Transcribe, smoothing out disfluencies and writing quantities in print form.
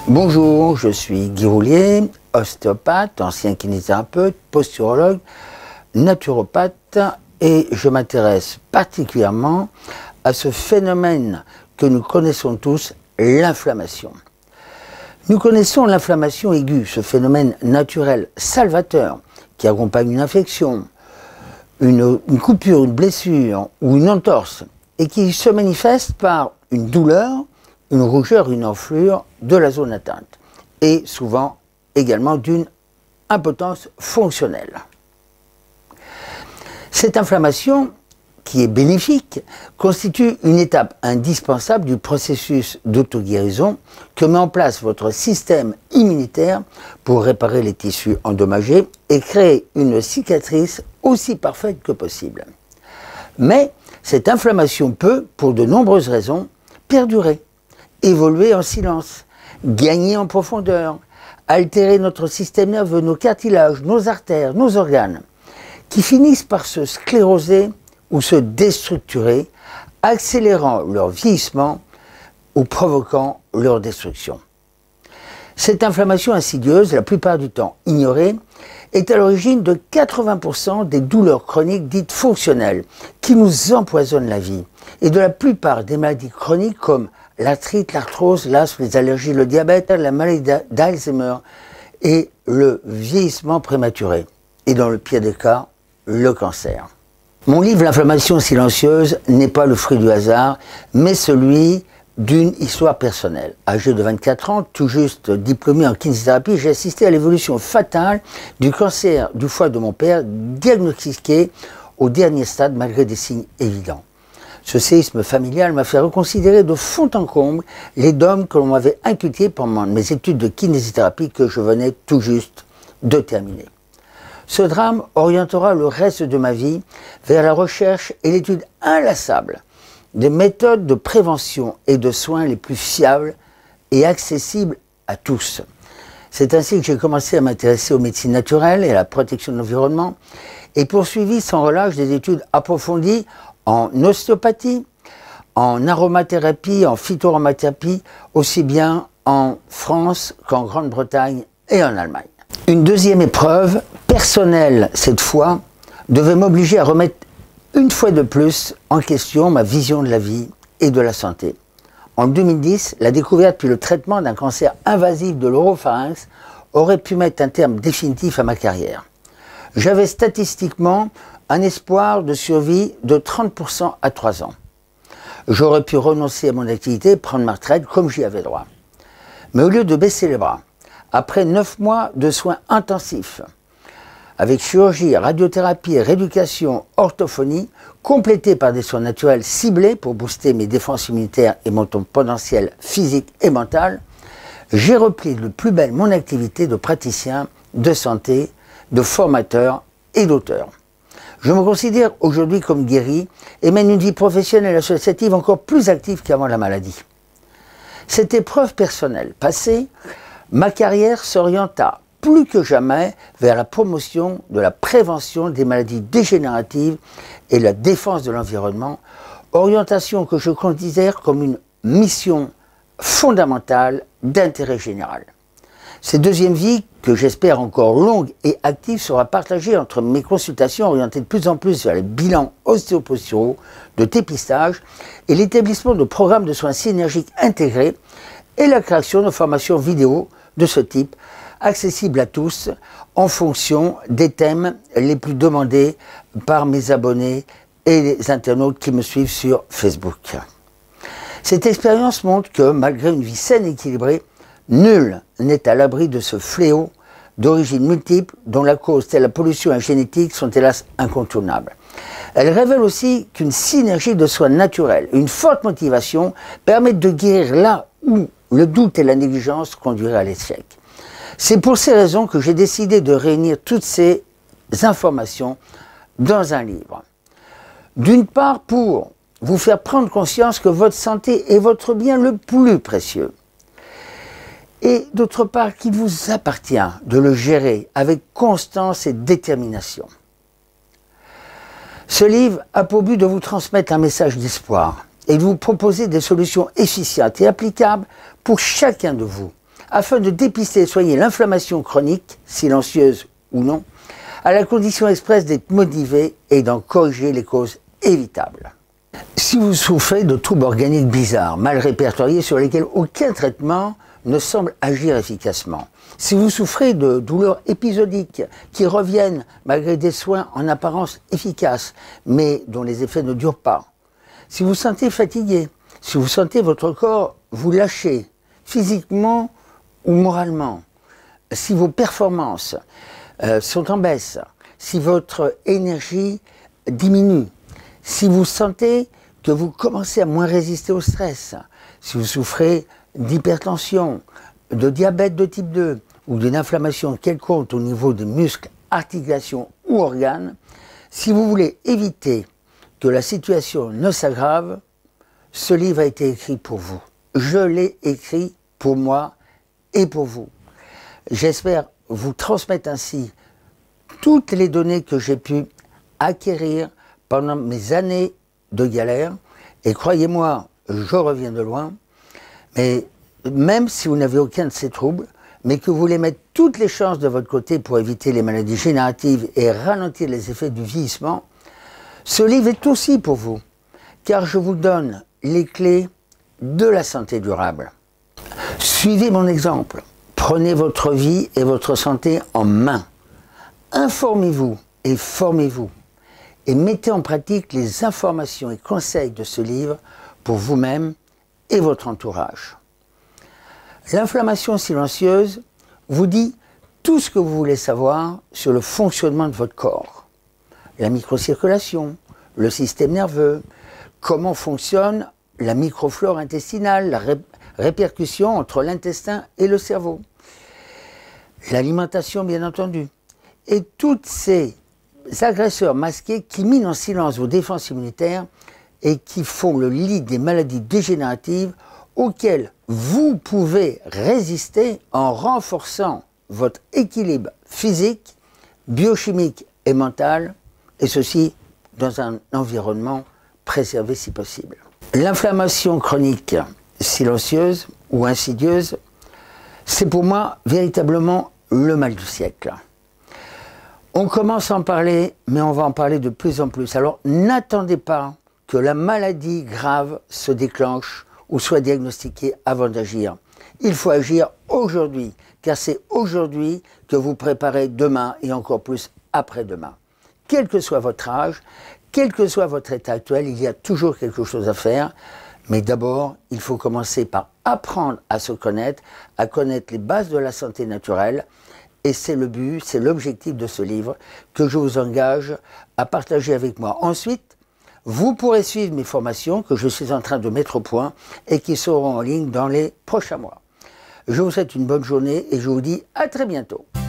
Bonjour, je suis Guy Roulier, ostéopathe, ancien kinésithérapeute, posturologue, naturopathe et je m'intéresse particulièrement à ce phénomène que nous connaissons tous, l'inflammation. Nous connaissons l'inflammation aiguë, ce phénomène naturel salvateur qui accompagne une infection, une coupure, une blessure ou une entorse et qui se manifeste par une douleur, une rougeur, une enflure de la zone atteinte et souvent également d'une impotence fonctionnelle. Cette inflammation, qui est bénéfique, constitue une étape indispensable du processus d'auto-guérison que met en place votre système immunitaire pour réparer les tissus endommagés et créer une cicatrice aussi parfaite que possible. Mais cette inflammation peut, pour de nombreuses raisons, perdurer, évoluer en silence, gagner en profondeur, altérer notre système nerveux, nos cartilages, nos artères, nos organes, qui finissent par se scléroser ou se déstructurer, accélérant leur vieillissement ou provoquant leur destruction. Cette inflammation insidieuse, la plupart du temps ignorée, est à l'origine de 80% des douleurs chroniques dites fonctionnelles qui nous empoisonnent la vie et de la plupart des maladies chroniques comme l'arthrite, l'arthrose, l'asthme, les allergies, le diabète, la maladie d'Alzheimer et le vieillissement prématuré. Et dans le pire des cas, le cancer. Mon livre « L'inflammation silencieuse » n'est pas le fruit du hasard, mais celui d'une histoire personnelle. Âgé de 24 ans, tout juste diplômé en kinésithérapie, j'ai assisté à l'évolution fatale du cancer du foie de mon père, diagnostiqué au dernier stade malgré des signes évidents. Ce séisme familial m'a fait reconsidérer de fond en comble les dogmes que l'on m'avait inculqués pendant mes études de kinésithérapie que je venais tout juste de terminer. Ce drame orientera le reste de ma vie vers la recherche et l'étude inlassable des méthodes de prévention et de soins les plus fiables et accessibles à tous. C'est ainsi que j'ai commencé à m'intéresser aux médecines naturelles et à la protection de l'environnement et poursuivi sans relâche des études approfondies en ostéopathie, en aromathérapie, en phytoaromathérapie, aussi bien en France qu'en Grande-Bretagne et en Allemagne. Une deuxième épreuve, personnelle cette fois, devait m'obliger à remettre une fois de plus en question ma vision de la vie et de la santé. En 2010, la découverte puis le traitement d'un cancer invasif de l'oropharynx aurait pu mettre un terme définitif à ma carrière. J'avais statistiquement un espoir de survie de 30% à 3 ans. J'aurais pu renoncer à mon activité, prendre ma retraite comme j'y avais droit. Mais au lieu de baisser les bras, après 9 mois de soins intensifs, avec chirurgie, radiothérapie, rééducation, orthophonie, complétés par des soins naturels ciblés pour booster mes défenses immunitaires et mon potentiel physique et mental, j'ai repris de plus belle mon activité de praticien, de santé, de formateur et d'auteur. Je me considère aujourd'hui comme guéri et mène une vie professionnelle et associative encore plus active qu'avant la maladie. Cette épreuve personnelle passée, ma carrière s'orienta plus que jamais vers la promotion de la prévention des maladies dégénératives et la défense de l'environnement, orientation que je considère comme une mission fondamentale d'intérêt général. Cette deuxième vie, que j'espère encore longue et active, sera partagée entre mes consultations orientées de plus en plus vers les bilans ostéoposturaux de dépistage et l'établissement de programmes de soins synergiques intégrés et la création de formations vidéo de ce type, accessibles à tous en fonction des thèmes les plus demandés par mes abonnés et les internautes qui me suivent sur Facebook. Cette expérience montre que, malgré une vie saine et équilibrée, nul n'est à l'abri de ce fléau d'origine multiple dont la cause telle la pollution et la génétique sont hélas incontournables. Elle révèle aussi qu'une synergie de soins naturels, une forte motivation permettent de guérir là où le doute et la négligence conduiraient à l'échec. C'est pour ces raisons que j'ai décidé de réunir toutes ces informations dans un livre. D'une part, pour vous faire prendre conscience que votre santé est votre bien le plus précieux. Et d'autre part, qu'il vous appartient de le gérer avec constance et détermination. Ce livre a pour but de vous transmettre un message d'espoir et de vous proposer des solutions efficientes et applicables pour chacun de vous, afin de dépister et soigner l'inflammation chronique, silencieuse ou non, à la condition expresse d'être motivé et d'en corriger les causes évitables. Si vous souffrez de troubles organiques bizarres, mal répertoriés sur lesquels aucun traitement ne semble agir efficacement, si vous souffrez de douleurs épisodiques qui reviennent malgré des soins en apparence efficaces, mais dont les effets ne durent pas, si vous vous sentez fatigué, si vous sentez votre corps vous lâcher, physiquement ou moralement, si vos performances sont en baisse, si votre énergie diminue, si vous sentez que vous commencez à moins résister au stress, si vous souffrez d'hypertension, de diabète de type 2 ou d'une inflammation quelconque au niveau des muscles, articulations ou organes, si vous voulez éviter que la situation ne s'aggrave, ce livre a été écrit pour vous. Je l'ai écrit pour moi et pour vous. J'espère vous transmettre ainsi toutes les données que j'ai pu acquérir pendant mes années de galère. Et croyez-moi, je reviens de loin. Mais même si vous n'avez aucun de ces troubles, mais que vous voulez mettre toutes les chances de votre côté pour éviter les maladies génératives et ralentir les effets du vieillissement, ce livre est aussi pour vous, car je vous donne les clés de la santé durable. Suivez mon exemple. Prenez votre vie et votre santé en main. Informez-vous et formez-vous. Et mettez en pratique les informations et conseils de ce livre pour vous-même et votre entourage. L'inflammation silencieuse vous dit tout ce que vous voulez savoir sur le fonctionnement de votre corps. La microcirculation, le système nerveux, comment fonctionne la microflore intestinale, la répercussion entre l'intestin et le cerveau. L'alimentation, bien entendu. Et tous ces agresseurs masqués qui minent en silence vos défenses immunitaires et qui font le lit des maladies dégénératives auxquelles vous pouvez résister en renforçant votre équilibre physique, biochimique et mental, et ceci dans un environnement préservé si possible. L'inflammation chronique silencieuse ou insidieuse, c'est pour moi véritablement le mal du siècle. On commence à en parler, mais on va en parler de plus en plus. Alors n'attendez pas que la maladie grave se déclenche ou soit diagnostiquée avant d'agir. Il faut agir aujourd'hui, car c'est aujourd'hui que vous préparez demain et encore plus après-demain. Quel que soit votre âge, quel que soit votre état actuel, il y a toujours quelque chose à faire. Mais d'abord, il faut commencer par apprendre à se connaître, à connaître les bases de la santé naturelle. Et c'est le but, c'est l'objectif de ce livre que je vous engage à partager avec moi. Ensuite, vous pourrez suivre mes formations que je suis en train de mettre au point et qui seront en ligne dans les prochains mois. Je vous souhaite une bonne journée et je vous dis à très bientôt.